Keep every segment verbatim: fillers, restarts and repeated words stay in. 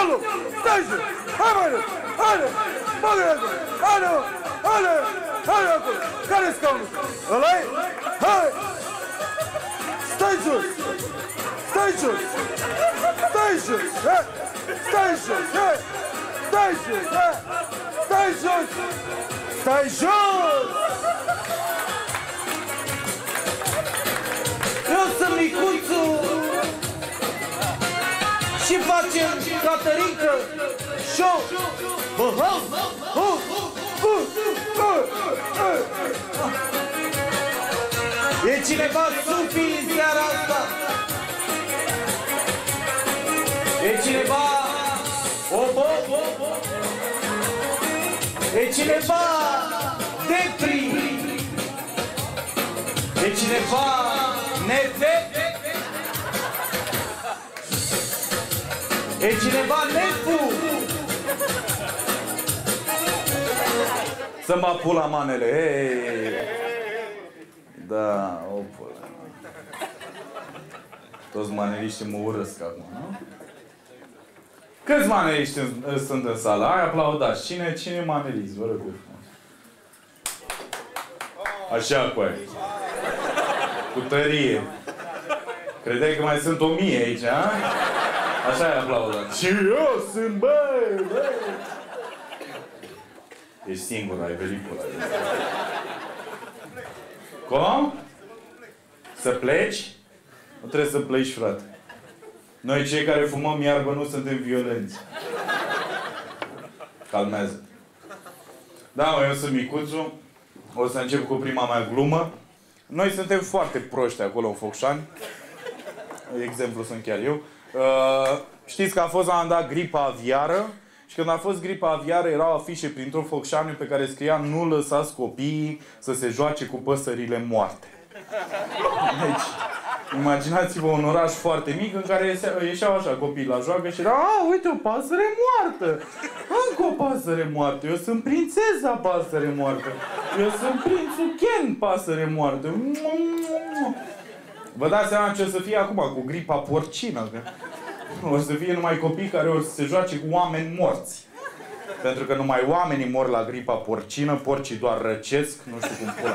Alo! Stai jos! Hai mai rău! Haide! Bagă-i acolo! Haide, mă! Haide! Haide acolo! Care-i scaunul? Ăla-i? Hai! Stai jos! Stai jos! Stai jos! Hai! Stai jos! Hai! Stai jos! Hai! Stai jos! Stai jos! Eu sunt Micuțu și facem Caterinca show. Bă, ha, ha, e cineva supi în seara asta? E cineva obo? E cineva depri? E cineva nefe? E cineva nefu? Să-mi bat pula manele, hei! Da, opă. Toți maneliștii mă urăsc acum, nu? Câți maneliști sunt în sală? Hai, aplaudați. Cine, cine e manelist? Vă rog eu frumos. Așa, cu aia. Cu tărie. Credeai că mai sunt o mie aici, a? Așa e aplaudat. Și eu sunt, băi, băi! Ești singur, ai pelicula. Cum? Să pleci? Nu trebuie să pleci, frate. Noi, cei care fumăm iarbă, nu suntem violenți. Calmează. Da, mă, eu sunt Micuțu. O să încep cu prima mea glumă. Noi suntem foarte proști acolo în Focșani. Exemplu sunt chiar eu. Uh, știți că a fost la un dat gripa aviară. Și când a fost gripa aviară, erau afișe prin tot Focșaniul pe care scria: nu lăsați copiii să se joace cu păsările moarte. Deci, imaginați-vă un oraș foarte mic în care ieșeau așa copii la joacă și era: a, uite, o pasăre moartă! Încă o pasăre moartă! Eu sunt prințesa pasăre moartă! Eu sunt prințul Ken pasăre moartă! Vă dați seama ce o să fie acum cu gripa porcină? Că o să fie numai copii care o să se joace cu oameni morți. Pentru că numai oamenii mor la gripa porcină, porcii doar răcesc, nu știu cum pula.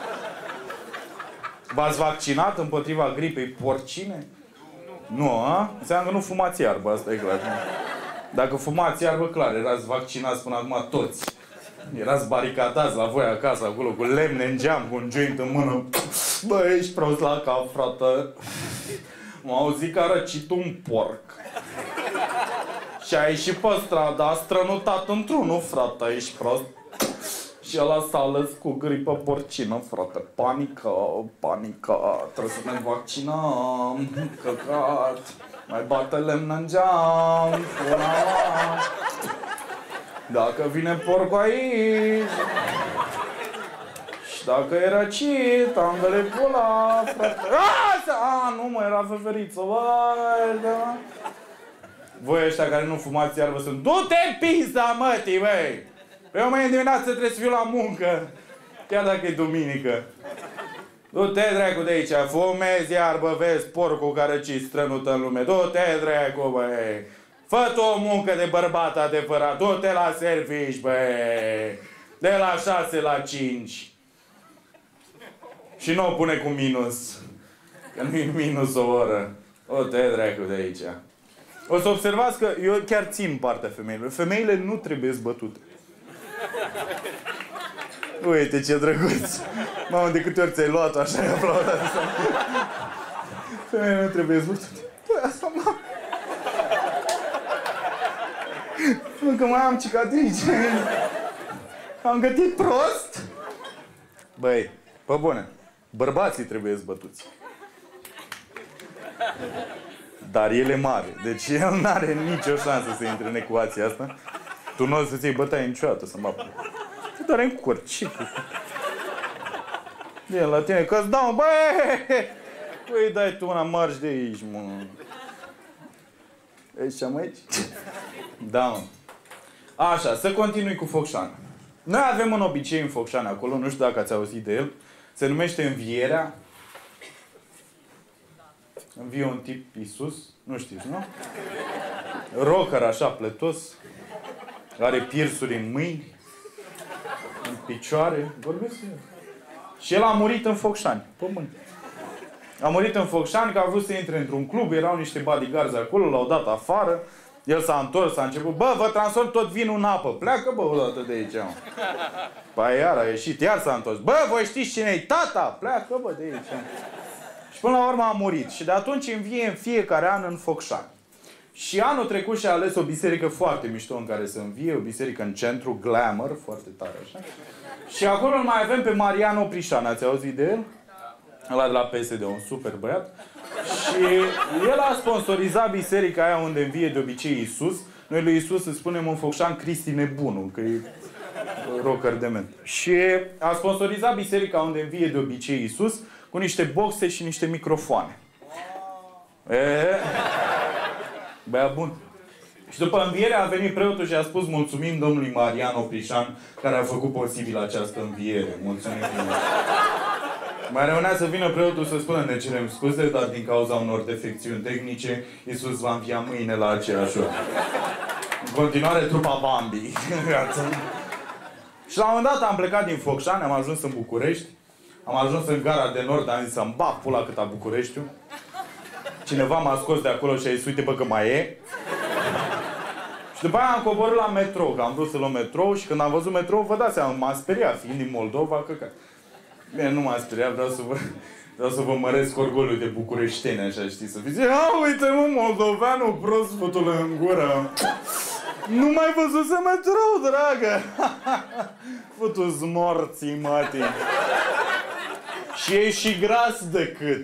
V-ați vaccinat împotriva gripei porcine? Nu, nu a? Înseamnă că nu fumați iarbă, asta e clar. Dacă fumați iarbă, clar, erați vaccinați până acum toți. Erați baricadați la voi acasă, acolo, cu lemne în geam, cu un joint în mână. Bă, ești prost la cap, frată. M-a auzit că a răcit un porc. Și a ieșit pe stradă, a strănutat într-unul, frate, ești prost. Și ăla s-a ales cu gripă porcină, frate. Panică, panică, trebuie să ne vaccinăm, căcat. Mai bate lemn în geam, pula. Dacă vine porcul aici, și dacă e răcit, ambele pula, frate. A, nu mă, era feferiță, băi, da. Voi ăștia care nu fumați iarbă sunt: du-te în pizda, mătii, băi! Eu mâine dimineață trebuie să fiu la muncă, chiar dacă e duminică. Du-te, dracu, de aici, fumezi iarbă, vezi porcul care ci strănută în lume. Du-te, dracu, băi! Fă tu o muncă de bărbat adevărat, du-te la servici, băi! De la șase la cinci. Și nu o pune cu minus, că nu-i minus o oră. Du-te, dracu, de aici. O să observați că eu chiar țin partea femeilor. Femeile nu trebuie zbătute. Uite ce drăguț! Mamă, de câte ori ți-ai luat-o așa, ai aplaudat. Femeile nu trebuie zbătute. Păi asta, mă... Încă mai am cicatrici. Am gătit prost? Băi, pe bune, bărbații trebuie zbătuți. Dar el e mare, deci el n-are nicio șansă să intre în ecuația asta. Tu nu o să ți-i bătaie niciodată să mă apuc. Te doare în cur, ce cu... E la tine, că-ți dau, băi! Păi dai tu una, marși de aici, mă. Ești ce am aici? Da, mă. Așa, să continui cu Focșani. Noi avem un obicei în Focșani acolo, nu știu dacă ați auzit de el. Se numește învierea. Învie un tip Iisus, nu știți, nu? rocker așa plătos, are piersuri în mâini, în picioare, vorbesc eu. Și el a murit în Focșani, pământ. A murit în Focșani că a vrut să intre într-un club, erau niște bodyguards acolo, l-au dat afară. El s-a întors, a început, bă, vă transform tot vinul în apă. Pleacă, bă, odată de aici, mă. Păi iar a ieșit, iar s-a întors. Bă, voi știți cine-i tata? Pleacă, bă, de aici. Și până la urmă a murit. Și de atunci învie în fiecare an în Focșani. Și anul trecut și-a ales o biserică foarte mișto în care să învie, o biserică în centru, glamour, foarte tare așa. Și acolo îl mai avem pe Marian Oprișan, ați auzit de el? Ăla de la P S D, un super băiat. Și el a sponsorizat biserica aia unde învie de obicei Iisus. Noi lui Iisus îi spunem în Focșani Cristi Nebunul, că e rocker dement. Și a sponsorizat biserica unde învie de obicei Iisus cu niște boxe și niște microfoane. E... Băia bun. Și după înviere a venit preotul și a spus mulțumim domnului Marian Oprișan care a făcut posibil această înviere. Mulțumim. Mai rămânea să vină preotul să spună ne cerem scuze, dar din cauza unor defecțiuni tehnice, Iisus va învia mâine la aceeași oră. În continuare, trupa Bambi. Și la un moment dat am plecat din Focșani, am ajuns în București. Am ajuns în gara de nord, am zis să-mi bag pula cât a Bucureștiul. Cineva m-a scos de acolo și a zis, uite bă că mai e. Și după aia am coborât la metrou, că am vrut să luăm metrou și când am văzut metrou, vă dați seama, m-a speriat, fiind din Moldova, căcat. Bine, nu m-a speriat, vreau să vă, vreau să vă măresc orgoliul de bucureșteni, așa, știi, să fiți, a, uite mă, moldoveanul prost, fătul în gură. Nu mai văzuse metrou, dragă. Fătu-s morții, mătii. Și e și gras decât.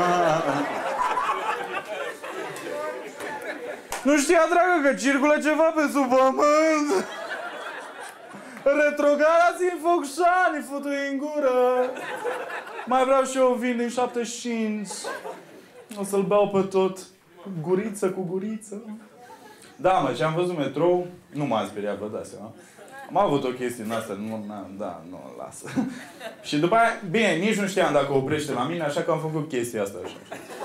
Nu știa, dragă, că circulă ceva pe sub pământ. Retrogarații în Focșani, fătu-i în gură. Mai vreau și eu un vin din șaptezeci și cinci. O să-l beau pe tot. Guriță cu guriță. Da, mă, și am văzut metrou. Nu m-a speriat, vă dați seama. Am avut o chestie în asta, nu, na, da, nu, lasă. Și după aia, bine, nici nu știam dacă oprește la mine, așa că am făcut chestia asta așa.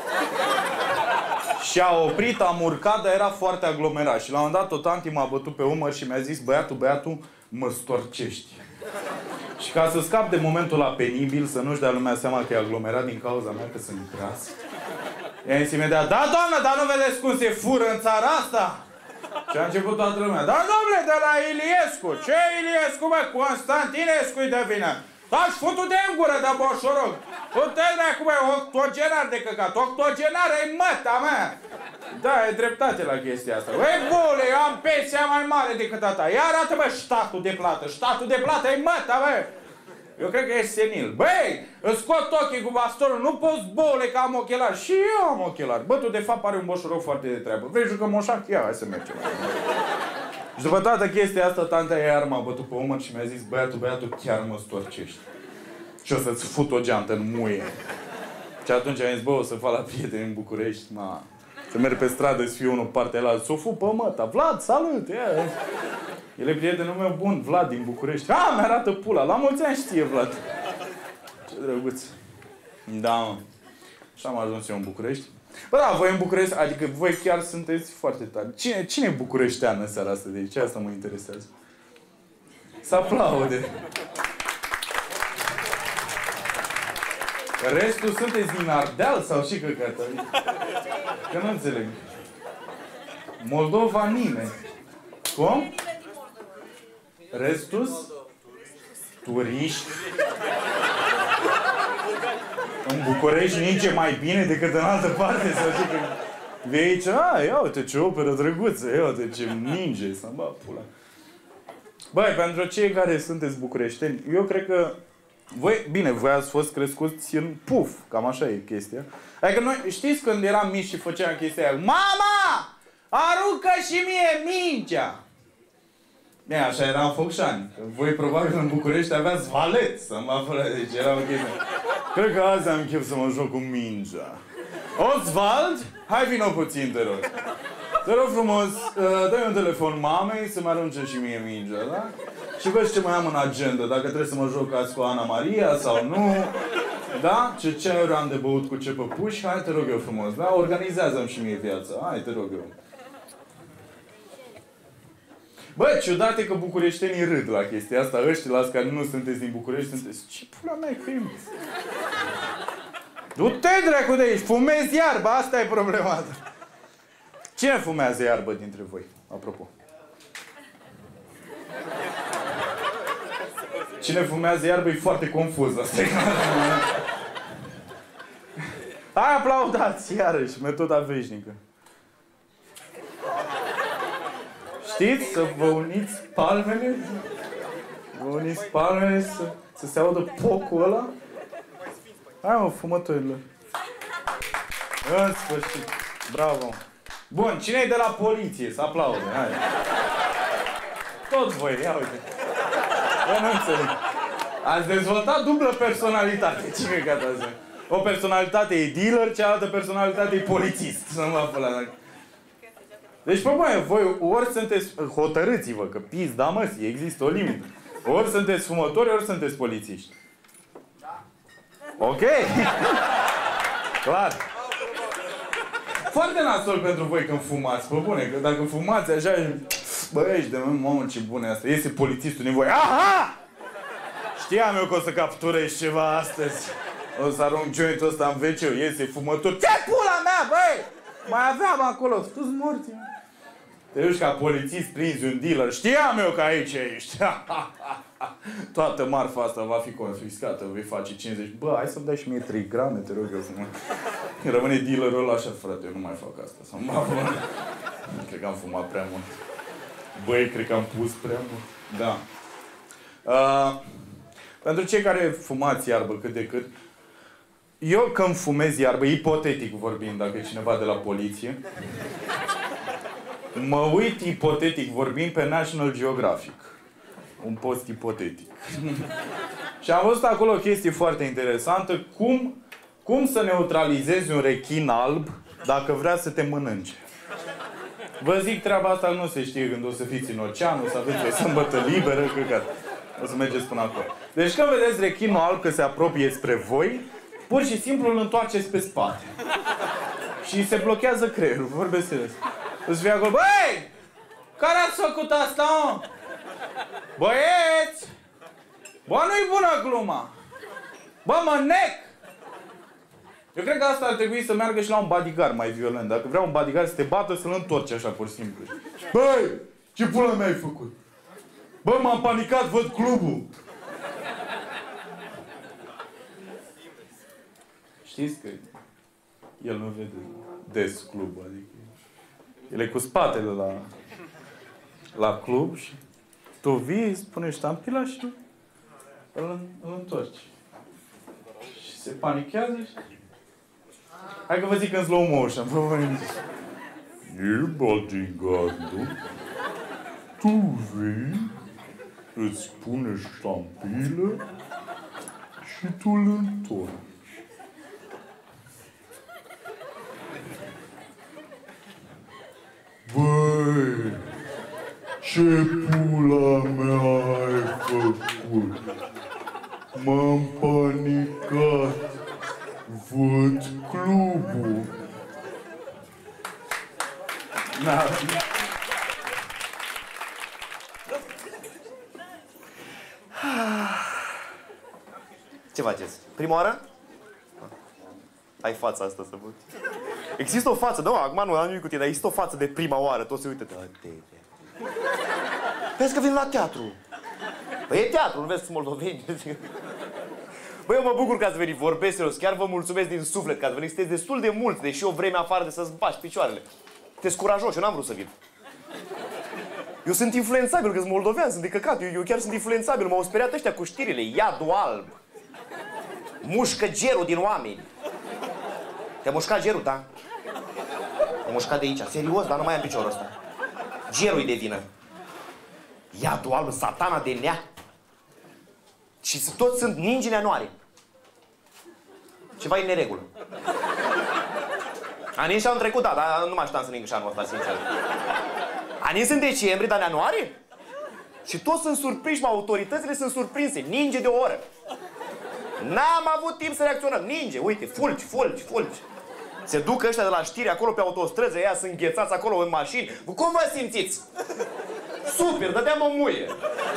Și a oprit, am urcat, dar era foarte aglomerat. Și la un moment dat, o tanti m-a bătut pe umăr și mi-a zis, băiatul, băiatul, mă storcești. Și ca să scap de momentul ăla penibil, să nu-și dea lumea seama că e aglomerat din cauza mea, că sunt gras, i-a zis imediat, da, doamnă, dar nu vedeți cum se fură în țara asta? Și a început toată lumea, da, domnule, de la Iliescu. Ce Iliescu, bă? Constantinescu-i de vină. Dați futu de în gură de boșoroc. Du-te-l dracu, bă, octogenar de căcat. Octogenar e măta, mă. Da, e dreptate la chestia asta. Băi, bule, eu am pensia mai mare decât a ta. Ia arată, bă, statul de plată. Statul de plată e măta, bă. Eu cred că e senil. Băi, îți scot ochii cu bastonul, nu poți, bole, că am ochelari. Și eu am ochelari. Bă, tu de fapt pare un boșoroc foarte de treabă. Vrei jucăm moșac? Ia, hai să mergem. Și după toată chestia asta, tanta iar m-a bătut pe umăr și mi-a zis, băiatul, băiatul, chiar mă storcești. Și o să-ți fut o geantă în muie. Și atunci am zis, bă, o să fac la prieteni în București, ma. Să merg pe stradă, să fiu unul partea la altă, s-o fu pe măta. Vlad, salut! Ia. El e prietenul meu bun, Vlad, din București. A, mi-arată pula. La mulți ani știe Vlad. Ce drăguț. Da, mă. Și am ajuns eu în București. Bă, da, voi în București, adică voi chiar sunteți foarte tari. Cine, cine e bucureștean în seara asta de aici? Asta mă interesează. Să aplaude. Restul sunteți din Ardeal sau și căcată? Că nu înțeleg. Moldova nimeni. Cum? Restus? Turiști? În București nici e mai bine decât în altă parte, să zic că vei aici, a, ia uite ce operă drăguță, ia uite ce ninge, să-mi bag pula. Băi, pentru cei care sunteți bucureșteni, eu cred că voi, bine, voi ați fost crescuți în puf, cam așa e chestia. Adică noi, știți când eram mici și făceam chestia aia, mama, aruncă și mie mingea! Bine, așa era în Focșani. Voi probabil în București aveați valet să mă află, deci era o chestie. Cred că azi am chef să mă joc cu mingea. Osvald, hai vino puțin, te rog. Te rog frumos, uh, dai un telefon mamei să-mi arunce și mie mingea, da? Și vezi ce mai am în agenda, dacă trebuie să mă joc azi cu Ana Maria sau nu. Da? Ce ceaiuri am de băut cu ce păpuși, hai te rog eu frumos, da? Organizează-mi și mie viața, hai te rog eu. Bă, ciudat e că bucureștenii râd la chestia asta. Ăștia care nu sunteți din București, sunteți... Ce pula mea că e? Du-te, dracu, de aici! Fumezi iarbă, asta e problema. Cine fumează iarbă dintre voi? Apropo. Cine fumează iarbă e foarte confuz. Asta e. Hai, aplaudați, iarăși, metoda veșnică. Știți să vă uniți palmele? Vă uniți palmele să, să se audă pocul ăla? Hai, mă, fumătorilor. În sfârșit. Bravo. Bun, cine e de la poliție? Să aplaude, hai. Tot voi, ia uite. Eu nu înțeleg. Ați dezvoltat dublă personalitate. Ce căcat asta? O personalitate e dealer, cealaltă personalitate e polițist. Să mă află la... Deci, pe băie, voi ori sunteți... Hotărâți-vă, că pizda măsii, există o limită. Ori sunteți fumători, ori sunteți polițiști. Da. Ok? Clar. Foarte nasol pentru voi când fumați, pe bune, că dacă fumați așa... Bă, ești de mamă, ce bune asta. Iese polițistul din voi. Aha! Știam eu că o să capturezi ceva astăzi. O să arunc jointul ăsta în ve ce, iese fumător. Ce pula mea, băi! Mai aveam acolo, tu-ți morți. Te duci ca polițist, prinzi un dealer. Știam eu că aici ești. Toată marfa asta va fi confiscată, vei face cincizeci. Bă, hai să-mi dai și mie trei grame, te rog eu să mă... Rămâne dealerul ăla așa, frate, eu nu mai fac asta. Să mă... Cred că am fumat prea mult. Băi, cred că am pus prea mult. Da. Uh, pentru cei care fumați iarbă cât de cât, eu când fumez iarbă, ipotetic vorbind, dacă e cineva de la poliție, mă uit ipotetic vorbind pe National Geographic. Un post ipotetic. Și am văzut acolo o chestie foarte interesantă, cum, cum să neutralizezi un rechin alb dacă vrea să te mănânce. Vă zic, treaba asta nu se știe când o să fiți în ocean, o să aveți o sâmbătă liberă, căcat. O să mergeți până acolo. Deci când vedeți rechinul alb că se apropie spre voi, pur și simplu îl întoarceți pe spate. Și se blochează creierul, vorbesc serios. Îți fie acolo, băi! Care ați făcut asta, mă? Băieți! Bă, nu-i bună gluma! Bă, mă nec! Eu cred că asta ar trebui să meargă și la un bodyguard mai violent. Dacă vrea un bodyguard să te bată, să-l întorci așa, pur și simplu. Băi! Ce pula mea ai făcut? Bă, m-am panicat, văd clubul! Știți că el nu vede des clubul, adică... El e cu spatele la, la club și tu vii, spune ștampila și îl, îl întorci. Și se panichează și... Hai că vă zic în slow motion, vă vă e bodyguardul, tu vii, îți pune ștampilă și tu îl întorci. Băi, ce pula mea ai făcut? M-am panicat. Văd clubul. Da. Ce faceți? Prima oară? Ai fața asta să văd. Există o față, da, acum nu am nimic cu tine, dar există o față de prima oară, toți se uită. Vezi că vin la teatru. Păi e teatru, nu vezi moldoveni. Băi, eu mă bucur că ați venit, vorbesc serios, chiar vă mulțumesc din suflet că ați venit, sunteți destul de mulți, deși o vreme afară de să-ți bași picioarele. Sunteți curajoși, eu n-am vrut să vin. Eu sunt influențabil, că sunt moldovean, sunt de căcat, eu, eu chiar sunt influențabil, m-au speriat ăștia cu știrile, iadul alb. Mușcă gerul din oameni. Te-a mușcat gerul, da? Te-a mușcat de aici, serios, dar nu mai am piciorul ăsta. Gerul-i de vină. Iadul alb, satana de nea. Și toți sunt ningi neanoare. Ceva e în neregulă. Anii și-au trecut, da, dar nu mai așteptam să ning și anul ăsta, sincer. Anii sunt decembrie, dar neanoare? Și toți sunt surprinși, mă, autoritățile sunt surprinse. Ninge de o oră. N-am avut timp să reacționăm. Ninge, uite, fulgi, fulgi, fulgi. Se duc ăștia de la știri acolo pe autostrăzi, ăia sunt înghețați acolo în mașini. Cum vă simțiți? Super, dădeam o muie.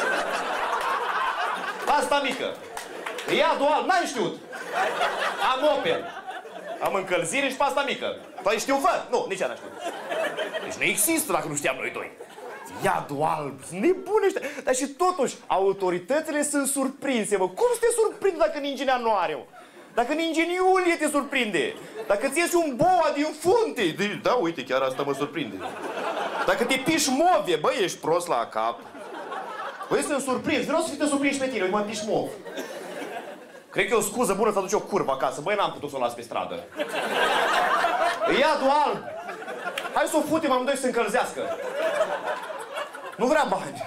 Asta mică. Ia dual, n-ai știut. Am Opel. Am încălzire și pasta mică. Tu ai știut, fă? Nu, nici ea n-a știut. Deci nu există dacă nu știam noi doi. Iadul alb, nebune ăștia. Dar și totuși, autoritățile sunt surprinse, mă. Cum să te surprinde dacă ninge în ianuarie, mă? Dacă ninge în iulie, te surprinde. Dacă ți iese un boa din funte. De, da, uite, chiar asta mă surprinde. Dacă te piși move, băi, ești prost la cap. Băi, sunt surprins. Vreau să fii te surprins pe tine, eu mă piși mov. Cred că e o scuză bună să aduci o curvă acasă. Băi, n-am putut să o las pe stradă. Iadul alb. Hai să o futem amândoi să se încălzească. Nu vrea bani.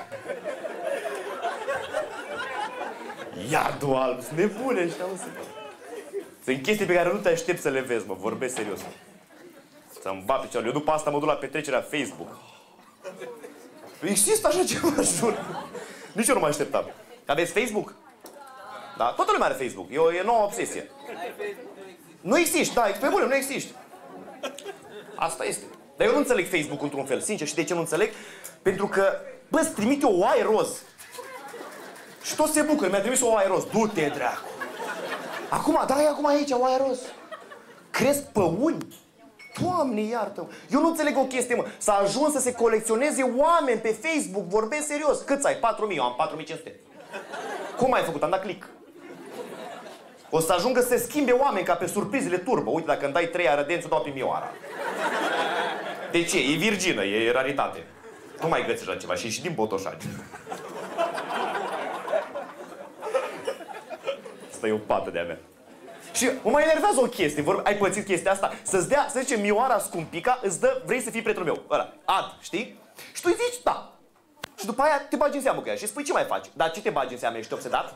Iadul alb. Nebune ăștia, mă. Sunt chestii pe care nu te aștept să le vezi, mă. Vorbesc serios. Să-mi bat picioarele. Eu după asta mă duc la petrecerea Facebook. Există așa ceva, jur. Nici eu nu mă așteptam. Aveți Facebook? Da, toată lumea are Facebook. E o e nouă obsesie. Nu existi, da, pe bune, nu existi. Asta este. Dar eu nu înțeleg Facebook într-un fel, sincer. Și de ce nu înțeleg? Pentru că, bă, îți trimite o oaie roz. Și tot se bucură, mi-a trimis o oaie roz. Du-te, dracu. Acum, da, e acum aici, oaie roz. Cresc păuni. Doamne, iartă-mă. Eu nu înțeleg o chestie, mă. S-a ajuns să se colecționeze oameni pe Facebook. Vorbesc serios. Câți ai? patru mii. Eu am patru mii cinci sute. Cum ai făcut? Am dat click. O să ajungă să se schimbe oameni ca pe surprizele turbo. Uite, dacă îmi dai trei arădenți, o dau pe Mioara. De ce? E virgină, e raritate. Nu mai găsești la ceva. Și și din Botoșani. Asta e o pată de-a mea. Și mă mai enervează o chestie. Vor... Ai pățit chestia asta? Să-ți dea, să zice, Mioara scumpica, îți dă, vrei să fii prietenul meu. Ăla, ad, știi? Și tu îi zici, da. Și după aia te bagi în seamă cu ea și spui, ce mai faci? Dar ce te bagi în seamă? Ești obsedat?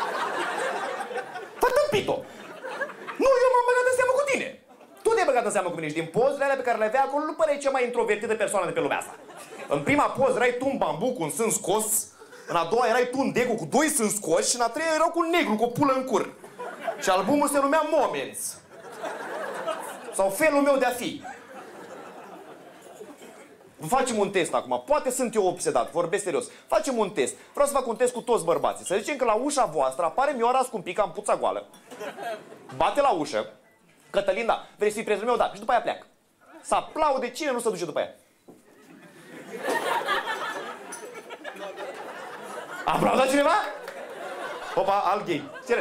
Fă tâmpit-o! Nu, eu m-am băgat în seamă cu tine! Tu te-ai băgat în seamă cu mine și din pozele alea pe care le avea acolo nu păreai cea mai introvertită persoană de pe lumea asta. În prima poză erai tu un bambu cu un sân scos, în a doua erai tu un degu cu doi sân scoși și în a treia erau cu un negru cu o pulă în cur. Și albumul se numea Moments. Sau Felul meu de a fi. Facem un test acum. Poate sunt eu obsedat, vorbesc serios. Facem un test. Vreau să fac un test cu toți bărbații. Să zicem că la ușa voastră apare Mioara scumpica în puța goală. Bate la ușă. Cătălin, da. Vrei să fii prietenul meu? Da. Și după aia pleacă. Să aplaude, cine nu se duce după aia? Aplauda cineva? Opa, alt gay. Cere.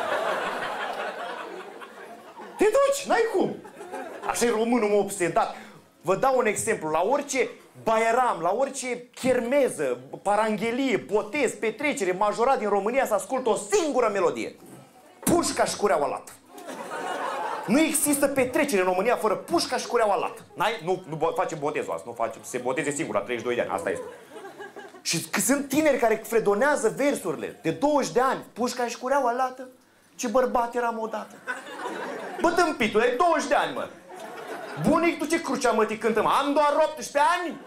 Te duci, n-ai cum. Așa e românul, mă, obsedat. Vă dau un exemplu. La orice baieram, la orice chermeză, paranghelie, botez, petrecere, majorat din România, să ascultă o singură melodie. Pușca și cureaua lată. Nu există petrecere în România fără pușca și cureaua lată. N-ai? Nu, nu facem botezul asta, nu facem. Se boteze singur la treizeci și doi de ani, asta este. Și sunt tineri care fredonează versurile de douăzeci de ani. Pușca și cureaua lată. Ce bărbat eram odată. Bă, tâmpitule, ai douăzeci de ani, mă. Bunic, tu ce crucea, mă, te cântă, mă? Am doar optsprezece ani?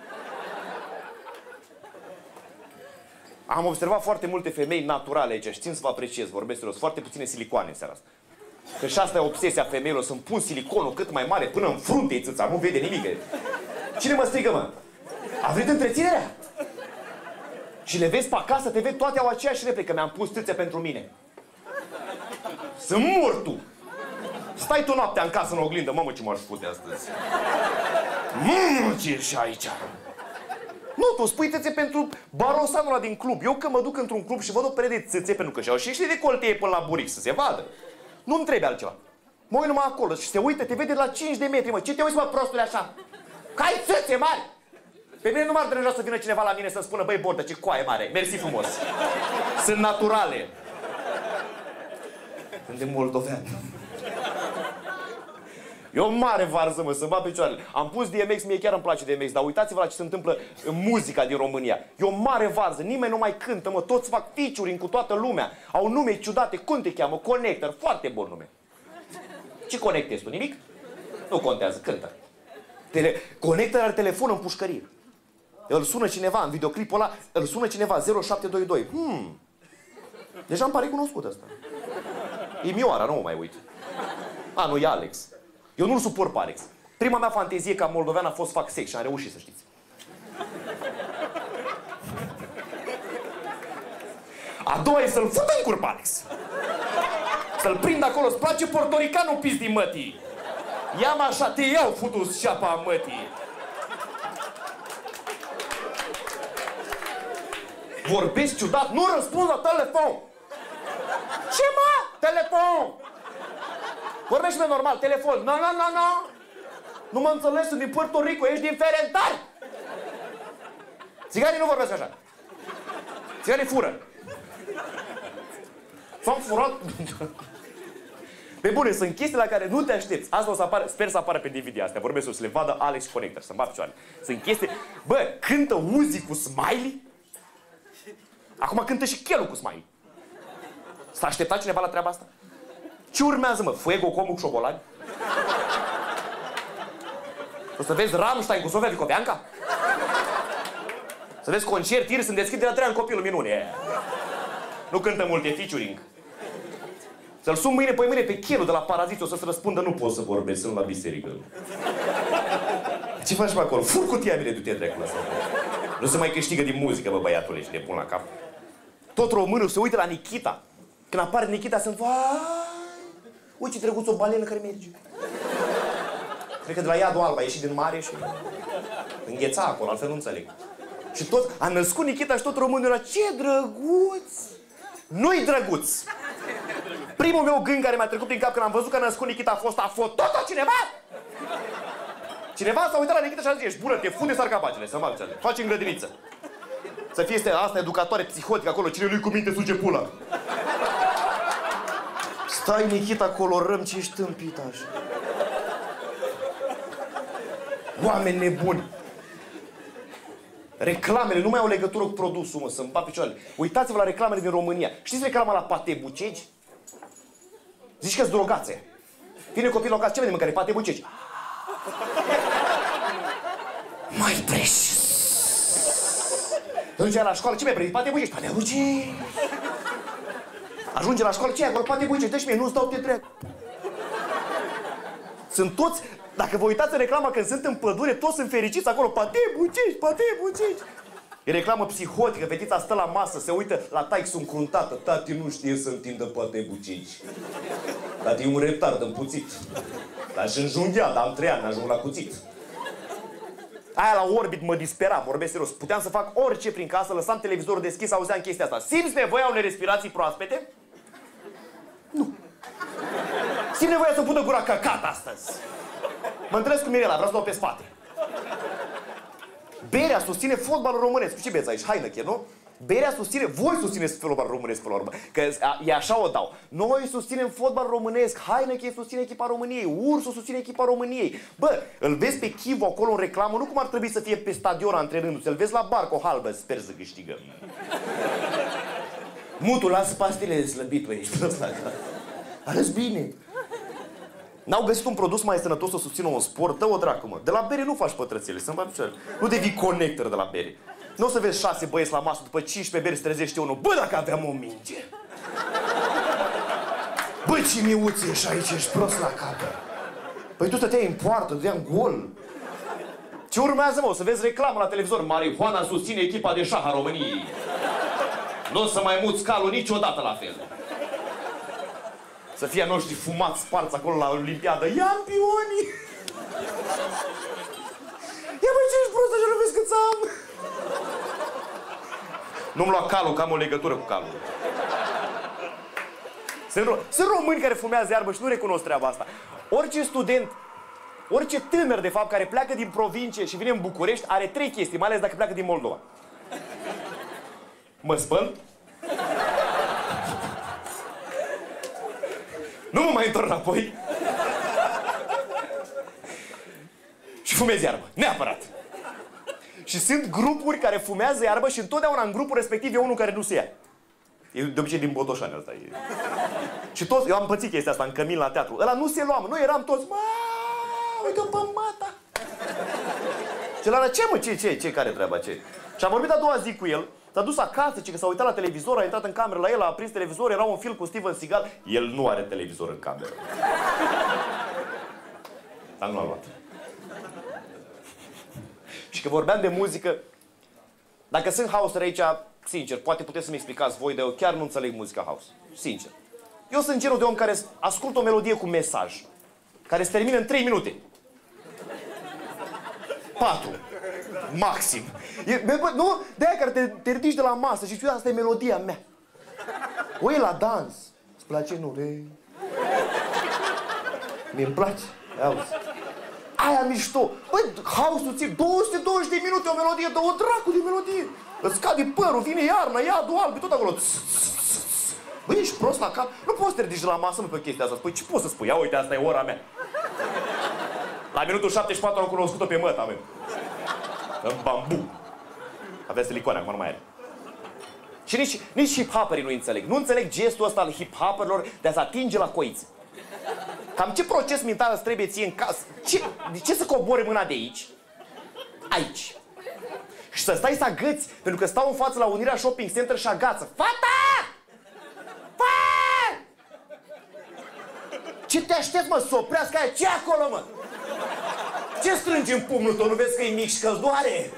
Am observat foarte multe femei naturale aici și țin să vă apreciez, vorbesc serios, foarte puține silicoane în seara asta. Că și asta e obsesia femeilor, să-mi pun siliconul cât mai mare până în frunte-i țâța, nu vede nimic. Cine mă strigă, mă? A venit întreținerea? Și le vezi pe acasă, te vezi, toate au aceeași replică, mi-am pus țâțe pentru mine. Sunt mortul! Stai tu noaptea în casă în oglindă, mamă, ce m-aș fute astăzi. Mamă, ce e și aici. Nu, tu spui țâțe pentru barosanul ăla din club. Eu când mă duc într-un club și văd o perete de țâțe, pentru că și-au și ieșit de coltee până la buric, să se vadă. Nu-mi trebuie altceva. Mă uit numai acolo și se uită, te vede la cinci de metri, mă. Ce te uiți, mă, prostule, așa? Că ai țâțe mari! Pe mine nu m-ar deranja să vină cineva la mine să-mi spună, băi, Bordă, ce coaie mare, mersi frumos. Sunt naturale. Sunt de moldovean. E o mare varză, mă, să-mi bat picioarele. Am pus D M X, mie chiar îmi place D M X, dar uitați-vă la ce se întâmplă în muzica din România. E o mare varză, nimeni nu mai cântă, mă, toți fac featuring cu toată lumea. Au nume ciudate, cum te cheamă? Connector, foarte bun nume. Ce conectezi tu? Nimic? Nu contează, cântă. Tele... Connector are telefon în pușcărie. Îl sună cineva în videoclipul ăla, îl sună cineva zero șapte doi doi. Hmm. Deja îmi pare cunoscut ăsta. E Mioara, nu mă mai uit. A, nu, e Alex. Eu nu-l suport pe Alex. Prima mea fantezie ca moldovean a fost fac sex și am reușit, să știți. A doua e să-l fută în curp, Alex. Să-l prind acolo, îți place portoricanul, pis din mătii. Ia-mă așa, te iau, futu-ți șapa mătii. Vorbesc ciudat, nu răspund la telefon. Ce mă? Telefon. Vorbește-mi normal, telefon. No, no, no, no. Nu mă înțelegi, sunt din Puerto Rico, ești din Ferentari. Țigarii nu vorbesc așa. Țigarii fură. S-au furat. Pe bune, sunt chestii la care nu te aștepți. Asta o să apară, sper să apară pe D V D astea. Vorbesc, o să le vadă Alex Connector, să-mi bat picioarele. Sunt chestii... Bă, cântă Uzi cu Smiley? Acum cântă și Chelu cu Smiley. S-a așteptat cineva la treaba asta? Ce urmează, mă? Fuego, Comu cu șobolani? O să vezi Rammstein cu Sofia Vicoveanca? Să vezi concert, ieri sunt deschid de la trei ani copilul minune. Nu cântă multe featuring. Să-l sun mâine, păi mâine pe Chelu de la Paraziți, o să-ți răspundă, nu pot să vorbesc, sunt la biserică. Ce faci pe acolo? Fur cutia mine, du-te dracu ăsta. Nu se mai câștigă din muzică, bă, băiatule, și de pun la cap. Tot românul se uită la Nikita. Când apare Nikita, sunt vai, uite ce drăguț, o balenă care merge. Cred că de la Iadul Alba a ieșit din mare și îngheța acolo, altfel nu înțeleg. Și tot, a născut Nikita și tot românul era, ce drăguț! Nu-i drăguț! Primul meu gând care mi-a trecut prin cap când am văzut că a născut Nikita a fost, a fost-o cineva? Cineva s-a uitat la Nikita și a zis, ești bună, te funde sarcapacele, să mă înțeleg. Faci în grădiniță. Să fie asta, asta educatoare psihotică acolo, cine nu-i cu minte suge pula. Stai, Nikita, acolo, răm, ce ești tâmpit așa. Oameni nebuni. Reclamele nu mai au legătură cu produsul, mă, să-mi bat picioarele. Uitați-vă la reclamele din România. Știți reclama la Pate Bucegi? Zici că-s drogațe. Vine copilul acasă, ce vede mâncare? Pate Bucegi. Mai precious. Te duce la școală, ce mai precious? Pate Bucegi. Pate Bucegi. Ajunge la școală, ce e acolo? Pate Bucegi. Dă-și mie, nu-ți dau te drept. Sunt toți, dacă vă uitați în reclama când sunt în pădure, toți sunt fericiți acolo. Pate Bucegi, Pate Bucegi. E reclamă psihotică, fetița stă la masă, se uită la taic-sul încruntată. Tati nu știe să întindă Pate Bucegi. Tati e un retard împuțit. L-aș înjunghea, dar am trei ani, ajung la cuțit. Aia la Orbit mă dispera, vorbesc serios. Puteam să fac orice prin casă, lăsam televizorul deschis, auzeam chestia asta. Simți nevoia unei respirații proaspete? Nu. Simt nevoia să pună gura căcat astăzi. Mă întâlnesc cu Mirela, vreau să dau pe spate. Berea susține fotbalul românesc. Ce beți aici? Heineken, nu? Berea susține, voi susțineți fotbalul românesc până la urmă. Că e așa o dau. Noi susținem fotbalul românesc, Heineken susține echipa României, Ursul susține echipa României. Bă, îl vezi pe Chivu acolo în reclamă, nu cum ar trebui să fie pe stadion antrenându-se. Îl vezi la bar cu o halbă, sper să câștigăm. Mutu, lasă pastilele de slăbit, bă, ești prost la cap. Arăți bine. N-au găsit un produs mai sănătos să susțină un sport? Dă-o dracu, mă. De la bere nu faci pătrățele, să-mi faci picioare. Nu devii connector de la bere. Nu o să vezi șase băieți la masă, după cincisprezece beri se trezește unul. Bă, dacă aveam o minge! Bă, ce miuț ești aici, ești prost la cap. Păi tu stăteai în poartă, dădeai în gol. Ce urmează, mă? O să vezi reclamă la televizor. Marihuana susține echipa de șah a României. Nu o să mai muți calul niciodată la fel. Să fie a noștri fumați, sparți acolo la Olimpiadă. Ia-mi pionii! Ia, băi, ce ești prost, așa nu vezi cât am? Nu-mi lua calul, că am o legătură cu calul. Sunt, ro Sunt români care fumează iarbă și nu recunosc treaba asta. Orice student, orice tânăr, de fapt, care pleacă din provincie și vine în București, are trei chestii, mai ales dacă pleacă din Moldova. Mă spăl. Nu mă mai întorc înapoi. Și fumez iarbă, neapărat. Și sunt grupuri care fumează iarbă și întotdeauna în grupul respectiv e unul care nu se ia. E de obicei din Botoșani ăsta. E. Și toți, eu am pățit chestia asta în Cămin la teatru. Ăla nu se lua, mă. Noi eram toți, mă, uite-o pe mata. Celălalt, ce mă, ce, ce, ce, care treaba, ce? Și am vorbit a doua zi cu el. S-a dus acasă, ce că s-a uitat la televizor, a intrat în cameră la el, a aprins televizor, era un film cu Steven Seagal. El nu are televizor în cameră. Dar nu l-a luat. Și că vorbeam de muzică, dacă sunt house-uri aici, sincer, poate puteți să-mi explicați voi, dar eu chiar nu înțeleg muzica house. Sincer. Eu sunt genul de om care ascultă o melodie cu mesaj, care se termină în trei minute. patru. Maxim. E, bă, nu? De-aia care te, te ridici de la masă și știu, asta e melodia mea. O e la dans. Îți place? Nu, re... Mi-mi place. Auzi. Aia mișto. Băi, house-ul ție două sute douăzeci de minute o melodie, dă o dracu de melodie. Îți cade părul, vine iarna, iadul alb, tot acolo. Băi, ești prost la cap? Nu poți să te ridici de la masă, nu, pe chestia asta. Spui, ce poți să spui? Ia uite, asta e ora mea. La minutul șaptezeci și patru am cunoscut-o pe măta mea. În bambu. Avea silicoane, acum nu mai are. Și nici, nici hip-hopperii nu înțeleg. Nu înțeleg gestul ăsta al hip-hopperilor de a se atinge la coiță. Cam ce proces mental îți trebuie ție în casă? Ce, de ce să cobori mâna de aici? Aici. Și să stai să agăți, pentru că stau în față la Unirea Shopping Center și agață. Fata! Fata! Ce te aștepți, mă, să oprească aia? Ce acolo, mă? Ce strângi în pumnul tău? Nu vezi că e mic și că-ți doare?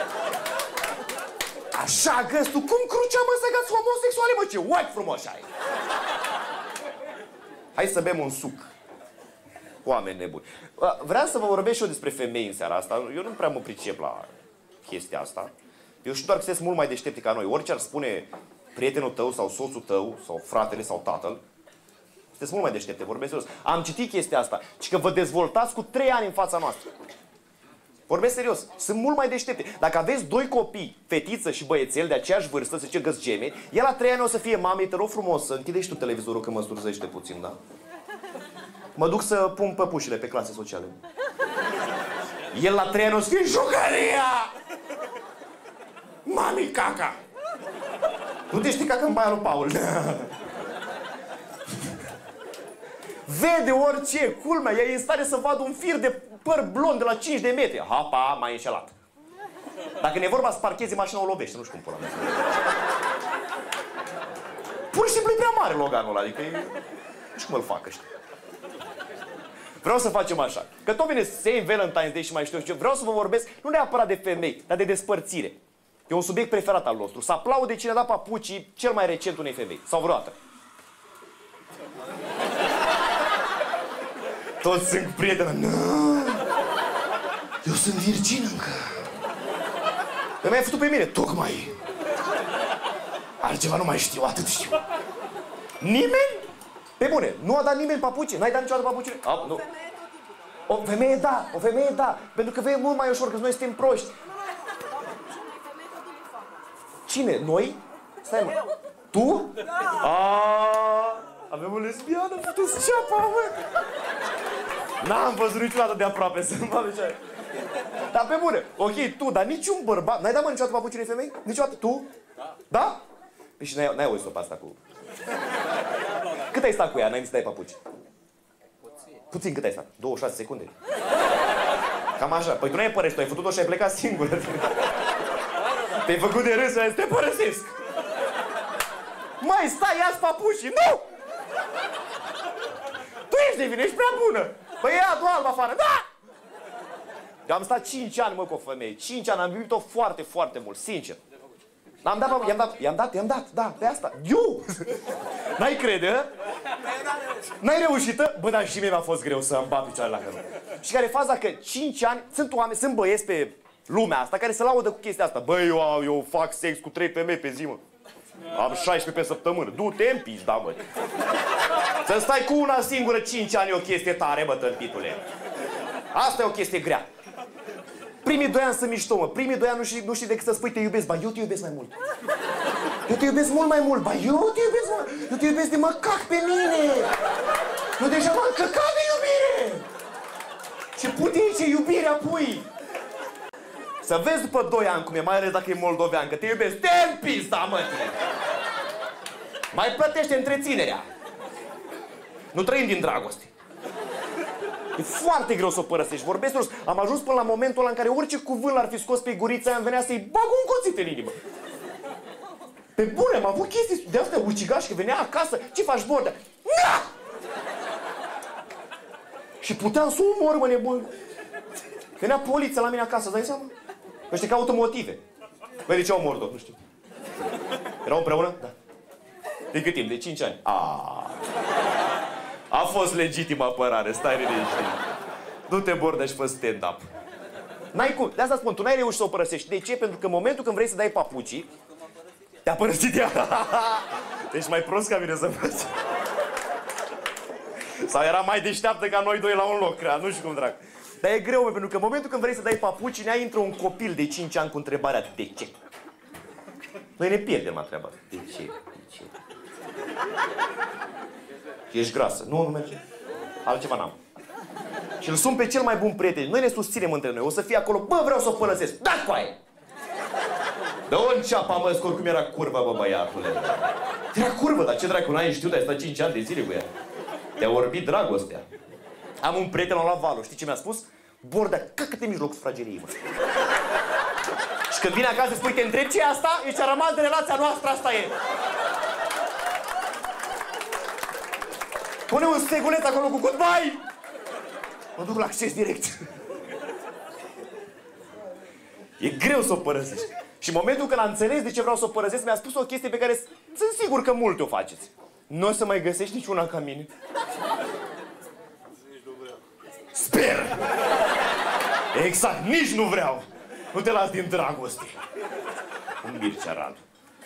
Așa găs tu, cum crucea, mă, să găți homosexuale, mă, ce ochi frumoși ai! Hai să bem un suc. Oameni nebuni. Vreau să vă vorbesc și eu despre femei în seara asta. Eu nu prea mă pricep la chestia asta. Eu știu doar că sunteți mult mai deștepti ca noi. Orice ar spune prietenul tău sau soțul tău sau fratele sau tatăl, sunteți mult mai deștepte, vorbesc serios. Am citit chestia asta, ci că vă dezvoltați cu trei ani în fața noastră. Vorbesc serios, sunt mult mai deștepte. Dacă aveți doi copii, fetiță și băiețel de aceeași vârstă, se zice găs gemeni, el la trei ani o să fie mamei, te rog frumos să închidești tu televizorul că mă surzește puțin, da? Mă duc să pun păpușile pe clase sociale. El la trei ani o să fie jucăria! Mami caca! Nu te știi caca în baia lui Paul. Vede orice, culmea, ea e în stare să vadă un fir de păr blond de la cinci de metri. Hapa, m-ai înșelat. Dacă ne vorba să parchezi mașina, o lovește, nu știu cum pula mea. Pur și simplu e prea mare Loganul ăla, adică e... nu știu cum îl fac ăștia. Vreau să facem așa, că tot vine Saint Valentine's Day și mai știu eu ce, vreau să vă vorbesc nu neapărat de femei, dar de despărțire. E un subiect preferat al nostru. Să aplaude cine a dat papucii cel mai recent unei femei. Sau vreodată. Toți sunt prieteni. No. Eu sunt virgin încă. Dar mi-ai făcut pe mine, tocmai. Altceva nu mai știu, atât știu. Nimeni? Pe bune, nu a dat nimeni papuci? N-ai dat niciodată papuci? A, nu. O femeie da, o femeie da. Pentru că e mult mai ușor, că noi suntem proști. Cine? Noi? Stai, mă. Tu? Aaaa, avem o lesbiană, puteți ceapa, mă. N-am văzut niciodată de aproape să mă duce. Dar pe bune, ok, tu, dar niciun bărbat. N-ai dat, mă, niciodată papuci unei femei? Niciodată? Tu? Da. Da? Păi și n-ai auzit-o pe asta cu... Cât ai stat cu ea înainte să dai papuci? Puțin. Puțin cât ai stat? douăzeci și șase secunde? Cam așa. Păi tu n-ai părăsit, tu ai făcut-o și ai plecat singură. Te-ai făcut de râs, să te părăsesc. Mai stai, ia-ți papușii, nu! Tu ești de vină, ești prea bună. Păi ia tu alba afară, da! Eu am stat cinci ani, mă, cu o femeie. cinci ani, am iubit-o foarte, foarte mult, sincer. Am dat, i-am dat, i-am dat, i-am dat, da, pe asta. Eu! N-ai crede, hă? N-ai reușită? Bă, dar și mie mi-a fost greu să îmi bat picioarele la cără. Și care e faza că cinci ani, sunt oameni, sunt băieți pe lumea asta care se laudă cu chestia asta. Băi, eu, eu fac sex cu trei femei pe zi, mă. Am șaisprezece pe săptămână. Du-te în pis, da, mă. Să stai cu una singură cinci ani e o chestie tare, bă, tâmpitule. Asta e o chestie grea. Primii doi ani sunt mișto, mă. Primii doi ani nu știi, nu știi decât să spui te iubesc. Ba, eu te iubesc mai mult. Eu te iubesc mult mai mult. Ba, eu te iubesc mult. Eu te iubesc de mă cac pe mine. Eu deja m-am căcat de iubire. Ce puternice iubirea pui. Să vezi după doi ani cum e, mai ales dacă e moldovean, că te iubesc. Te-n pista, mă, tine. Mai plătește întreținerea. Nu trăim din dragoste. E foarte greu să o părăsești. Vorbesc serios. Am ajuns până la momentul ăla în care orice cuvânt l-ar fi scos pe gurița aia, îmi venea să-i bag un cuțit în inimă. Pe bune, am avut chestii de astea ucigași, că venea acasă. Ce faci, Bordea? Na! Și puteam să o omor, mă, nebun. Venea poliția la mine acasă, îți dai seama? Ăștia caută motive. Băi, de ce omor, tot? Nu știu. Erau împreună? Da. De cât timp? De cinci ani. A. A fost legitimă apărare, stai liniștit. Du-te Bordea și fă stand-up. N-ai cum. De asta spun, tu n-ai reușit să o părăsești. De ce? Pentru că în momentul când vrei să dai papucii, te-a părăsit ea. Deci mai prost ca mine să faci. Sau era mai deșteaptă ca noi doi la un loc, crea. Nu știu cum drag. Dar e greu, pentru că în momentul când vrei să dai papucii, ne intră un copil de cinci ani cu întrebarea de ce. Noi ne pierdem la treaba asta. De ce? De ce? Ești grasă. Nu, nu merge. Altceva n-am. Și îl sun pe cel mai bun prieten. Noi ne susținem între noi. O să fie acolo. Bă, vreau să o părăsesc. Da, coaie! Dă-o în ceapa, mă, scor cum era curva, bă, băiatule. Era curvă, dar ce dracu, n-ai știut, ai stat cinci ani de zile cu ea. Te-a orbit dragostea. Am un prieten, l-am luat valul. Știi ce mi-a spus? Bordea, cacă-te în mijlocul sufrageriei, mă. Și când vine acasă, spui, te întrebi ce e asta? Ești a rămas de relația noastră, asta e. Pune un steguleț acolo cu goodbye! Mă duc la acces direct. E greu să o părăsești. Și în momentul când a înțeles de ce vreau să o părăsesc, mi-a spus o chestie pe care sunt sigur că multe o faceți. Nu o să mai găsești niciuna ca mine. Sper! Exact, nici nu vreau. Nu te las din dragoste. Un Mircea Radu.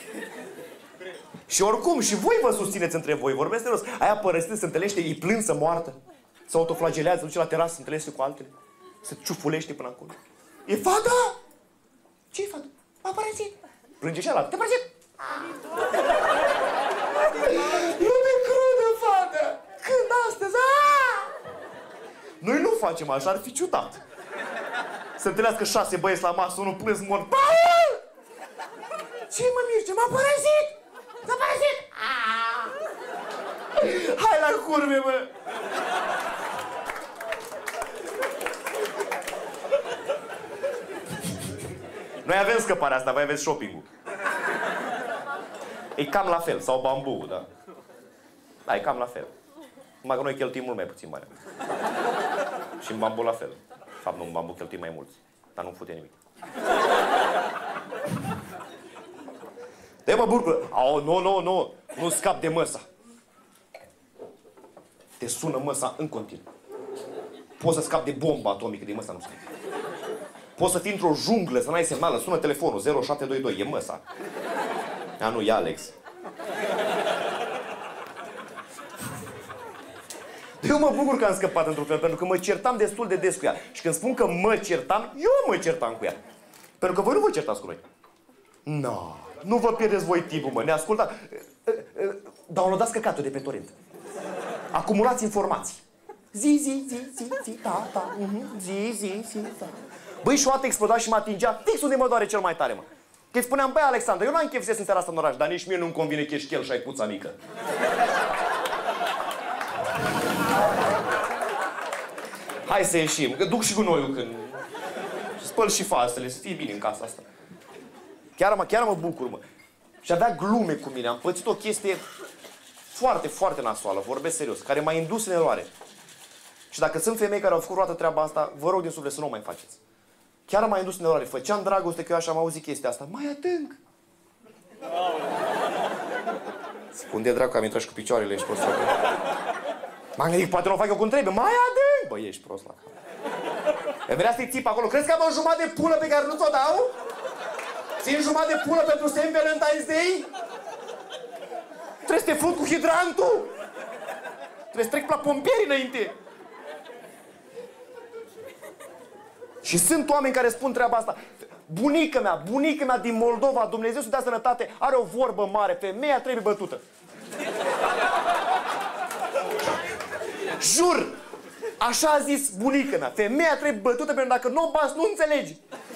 Și oricum, și voi vă susțineți între voi. Vorbesc serios. Aia părăsită se întâlnește, îi plâng să moartă. Se autoflagelează, se duce la terasă, se întâlnește cu altele. Se ciufulește până acolo. E fata? Ce-i fata? M-a părăsit. Plânge și ala. Te-a părăsit? Nu te crede, fata! Când astăzi? Aaaa! Noi nu facem așa, ar fi ciudat. Se întâlnească șase băieți la masă, unul plâns mort. Paul! Ce mă Mircea? M-a părăsit! S-a părăsit! Aaaa! Hai la curve, mă! Noi avem scăparea asta, voi aveți shopping-ul. E cam la fel, sau bambou, da? Da, e cam la fel. Numai că noi cheltuim mult mai puțin bani. Și în bambou la fel. De fapt, nu, în bambou cheltuim mai mulți. Dar nu fute nimic. De mă bucur. Oh, nu, nu, nu. Nu scap de măsa. Te sună măsa în continuu. Poți să scapi de bomba atomică, de măsa nu scapi. Poți să fii într-o junglă, să n-ai semnală, sună telefonul zero șapte doi doi, e măsa. A, nu, e Alex. Eu mă bucur că am scăpat într-un fel, pentru că mă certam destul de des cu ea. Și când spun că mă certam, eu mă certam cu ea. Pentru că voi nu vă certați cu noi. No, nu vă pierdeți voi timpul, mă, ne ascultați. Downloadați căcatul de pe torrent. Acumulați informații. Zi, zi, zi, zi, zi, da, da, uh-huh. zi, zi, zi, da. Băi, și o dată exploda și mă atingea fix unde mă doare cel mai tare, mă. Că îi spuneam, băi, Alexandru, eu n-am chef să ies în seara asta în oraș, dar nici mie nu-mi convine că ești chel și ai puța mică. Hai să ieșim, că duc și cu noiul când... Spăl și fasele, să fie bine în casa asta. Chiar mă, chiar mă bucur, mă. Și avea glume cu mine, am pățit o chestie foarte, foarte nasoală, vorbesc serios, care m-a indus în eroare. Și dacă sunt femei care au făcut roată treaba asta, vă rog din suflet să nu o mai faceți. Chiar m-a indus în eroare. Făceam dragoste că eu așa am auzit chestia asta. Mai adânc. Unde dracu am intrat și cu picioarele, ești prost la cap. M-am gândit, poate nu o fac eu cum trebuie. Mai adânc. Bă, ești prost la cap. E venea să-i țip acolo. Crezi că am o jumătate de pulă pe care nu ți-o dau? Țin jumătate de pulă pentru Saint Valentine's Day? Trebuie să te frut cu hidrantul? Trebuie să trec la pompieri înainte. Și sunt oameni care spun treaba asta. Bunica mea, bunica mea din Moldova, Dumnezeu să dea sănătate, are o vorbă mare. Femeia trebuie bătută. Jur! Așa a zis bunica mea. Femeia trebuie bătută pentru că dacă nu o bați, nu înțelegi.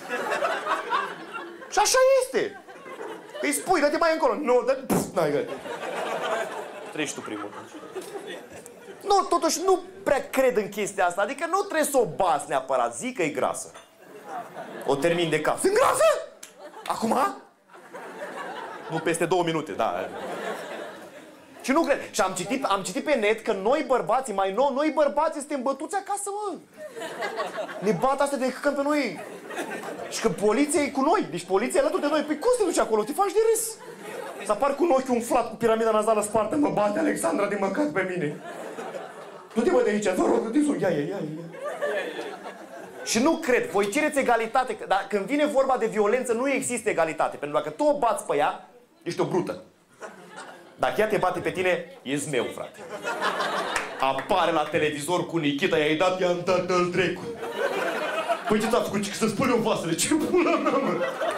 Și așa este. Îi spui, dă-te mai încolo. Nu, dă... N-ai găt. Treci tu primul. Nu, totuși nu prea cred în chestia asta. Adică nu trebuie să o bați neapărat. Zic că e grasă. O termin de cap. Sunt grasă? Acum? Nu, peste două minute, da. Și nu cred. Și am citit, am citit pe net că noi bărbații, mai nou, noi bărbații suntem bătuți acasă, mă. Ne bat astea de căcăm pe noi. Și că poliția e cu noi. Deci poliția e alături de noi. Păi cum să te duci acolo? Te faci de râs. Să apar cu un ochi umflat, cu piramida nazală spartă, mă bate Alexandra din măcat pe mine. Du-te mă de aici, vă rog, du-te sus, ia, ia, ia, ia. Și nu cred, voi cereți egalitate, dar când vine vorba de violență nu există egalitate, pentru că dacă tu o bați pe ea, ești o brută. Dacă ea te bate pe tine, e zmeu, frate. Apare la televizor cu Nikita, i-ai dat, i-am dat al trecu. Păi ce ți-a făcut? Să spune o vasele, ce pula mea, mă?